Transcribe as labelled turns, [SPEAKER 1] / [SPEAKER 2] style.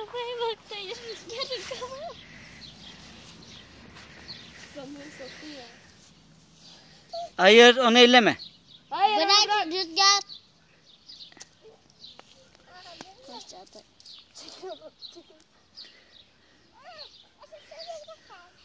[SPEAKER 1] Kafaya baktayım. Rüzgarın kafa. Zaman sokuyor.
[SPEAKER 2] Hayır, onu elleme.
[SPEAKER 1] Hayır,
[SPEAKER 3] Bırak Rüzgar.
[SPEAKER 1] Aşağıda. Çekiyorum.